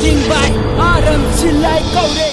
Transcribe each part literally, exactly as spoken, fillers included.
Recording by R M Chillai Kaure.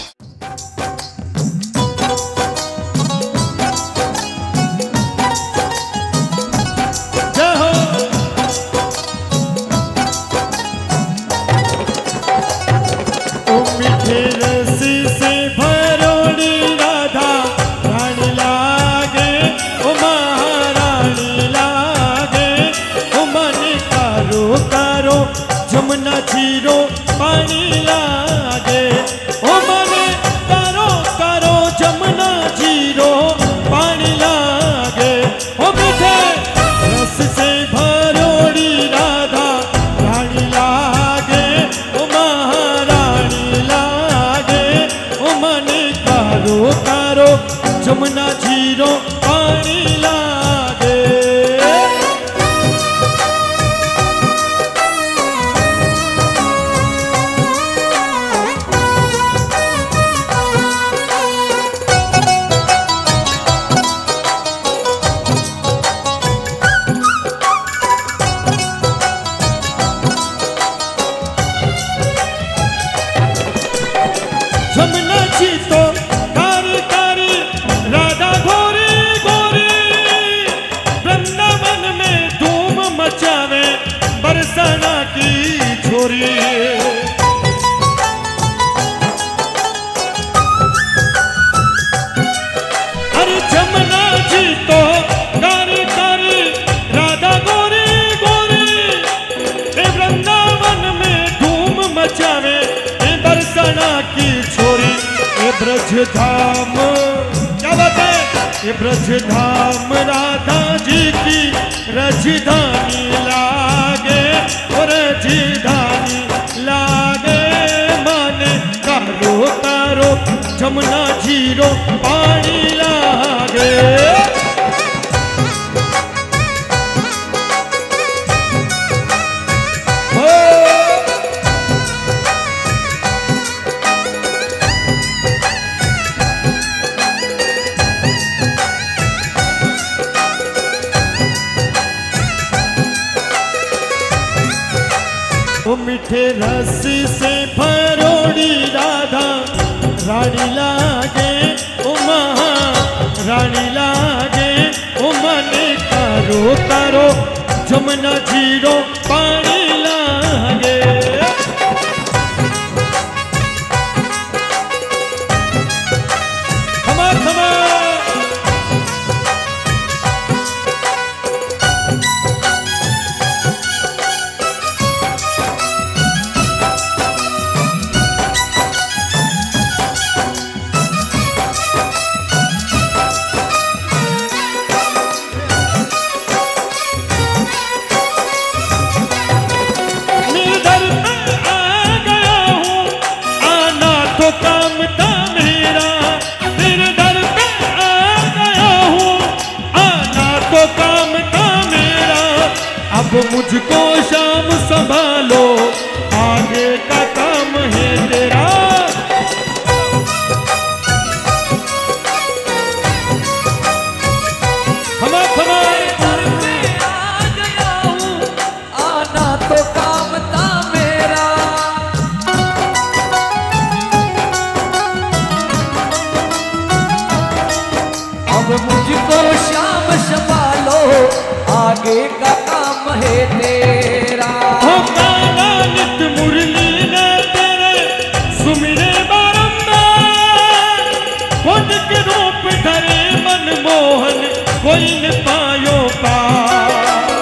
Jamuna जीरो पानी लागे ओ मने करो करो जमुना जीरो पानी लागे ओ मीठे रस से भरोड़ी राधा रानी लागे ओ महारानी लागे ओ मने करो करो जमुना जीरो पानी लागे। जमुना जी तो कारी कारी राधा गोरी गोरी वृंदावन में धूम मचावे बरसाना की छोरी। अरे जमुना जी तो कारी कारी राधा गोरी गोरी वृंदावन में धूम मचावे बरसाना की छोरी। ये ब्रज धाम क्या बात है, ये ब्रज धाम राधा जी की राजधानी लागे और राजधानी लागे माने कारो कारो जमुना जीरो पानी लागे। ओ मीठे रस से भरोड़ी राधा रानी लागे ओ महा रानी लागे ओ मने करो करो जमुना जीरो पानी लागे। खमा खमा अब मुझको शाम संभालो आगे का काम है तेरा। खमा खमा दर पे आ गया हूँ आना तो काम था मेरा। अब मुझको शाम संभालो आगे का काम है तेरा। हो गाना नित मुरली ने तेरे सुमिरे बारंबार खुद के रूप धरे मनमोहन कोई न पायो पार।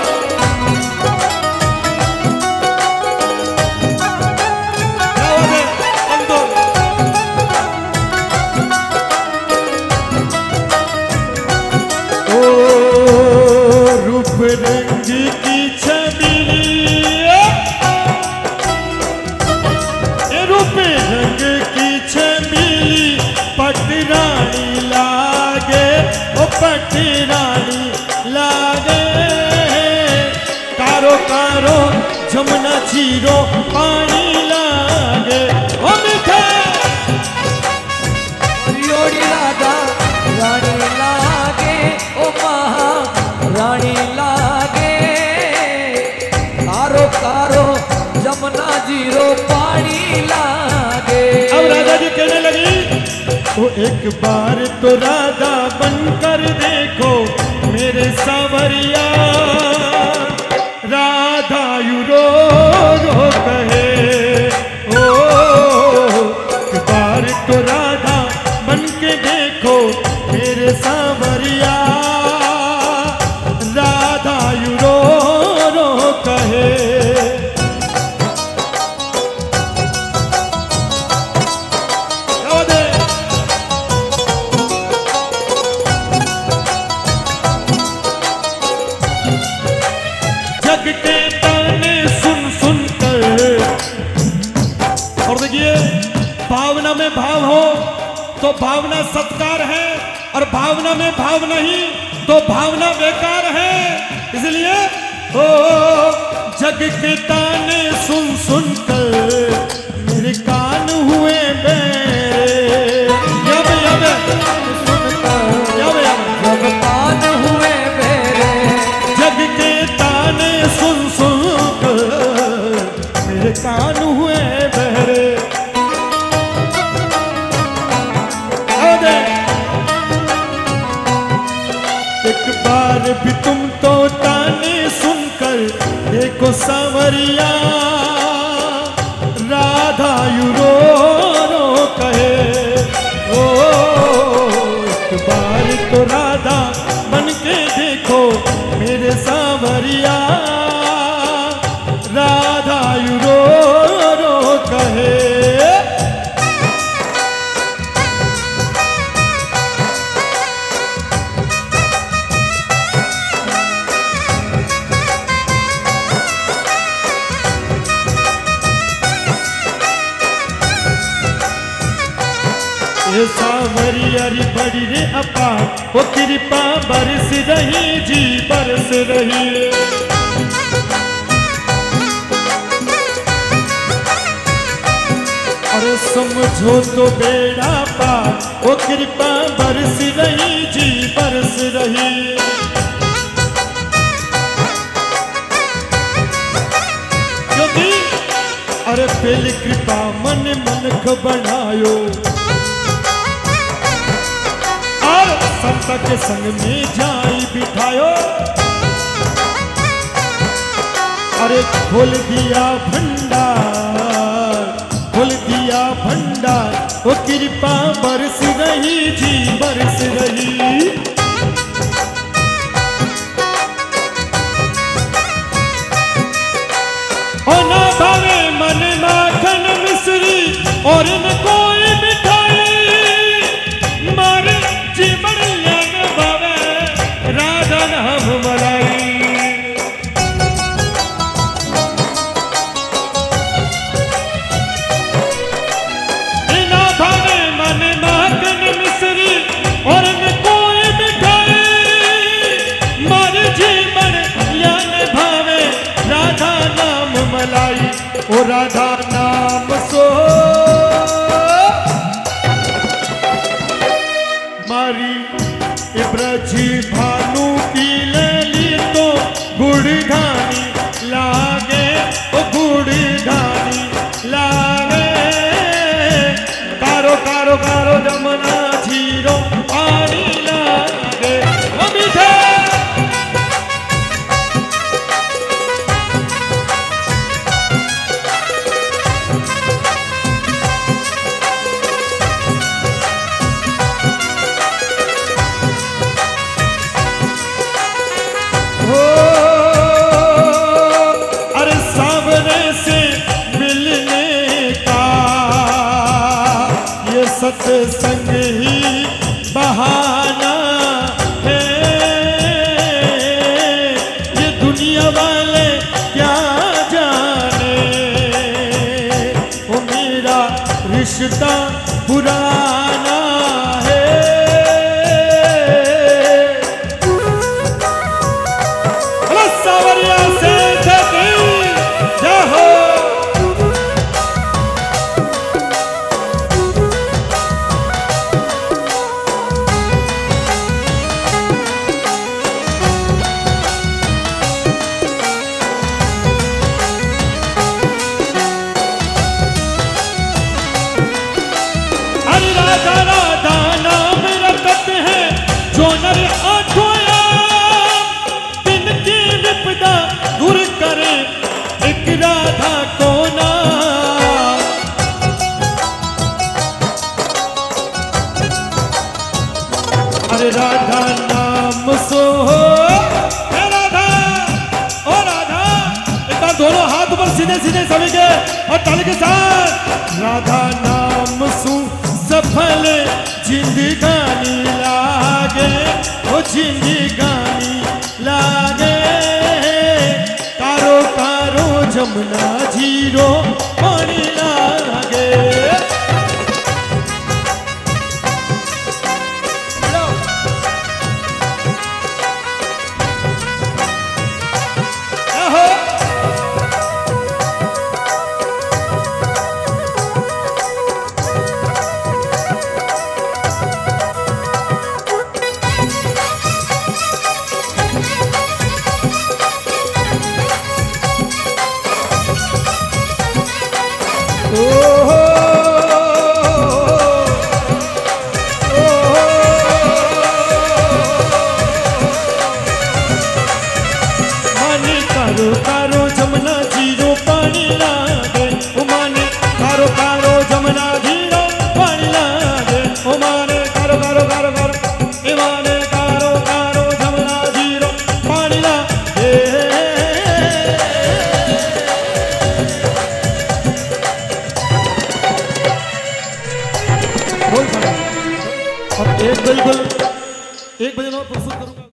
रंग की छबीली रूप रंग की छबीली पटरानी लागे ओ पटरानी लागे कारो कारो जमुना जीरो पानी लागे ओ मीठे योड़ी राधा रानी लागे ओ महा रानी लागे कारो कारो जमुना जीरो पानी लागे। वो एक बार तो राधा बनकर देखो मेरे सावरिया, राधा यू रो रो कहे। ओ एक बार तो राधा बन के देखो मेरे सावरिया, राधा यू रो रो कहे। जग के ताने सुन सुन कर, और देखिए भावना में भाव हो तो भावना सत्कार है, और भावना में भाव नहीं तो भावना बेकार है। इसलिए ओ जग के ताने सुन सुन कर मेरे कान हुए बेरे। यब यब यब यब जब कान हुए मेरे, जग के ताने सुन सुन कर मेरे कान हुए बहरे। एक बार भी तुम तो ताने सुनकर देखो सावरिया, राधा यू रो रो कहे। ओ एक बार तो राधा बन के देखो मेरे सावरिया, राधा यू रो रो कहे। ये सावरिया री बड़ी रे अपार, वो कृपा बरस रही जी बरस रही। अरे समझो तो बेड़ा पार, वो कृपा बरस रही जी बरस रही। क्योंकि अरे पहली कृपा मन मनख बनायो, और संत के संग में जाई बिठायो। अरे खोल दिया भंडार, खोल दिया भंडार, वो कृपा बरस रही जी बरस रही। ओ ना भावे मन माखन मिश्री और न कोई मिठाई, मारे जीवन लेन भावे राधा नाम मलाई। ना भावे मन माखन मिश्री और न कोई मिठाई, मारे जीवन लेन भावे राधा नाम मलाई। ओ राधा नाम सो मारी ब्रजी भानु की लली तो गुड़धानी लागे, ओ गुड़धानी लागे। कारो कारो कारो जमुना झीरो पानी लागे, ओ मीठे। हो अरे सावरे से मिलने का ये सत्संग ही बहाना है। ये दुनिया वाले क्या जाने, वो मेरा रिश्ता पुराना है। सावरिया से जाहो। दूर करे एक राधा को ना। अरे राधा नाम सो हो राधा, ओ राधा, एक बार दोनों हाथ ऊपर सीधे सीधे सभी के और ताली के साथ। राधा नाम सु सफल जिंदगानी लागे, ओ जिंदगानी लागे। कारो कारो जमुना जीरो पानी लागे। कारो कारो जमुना जी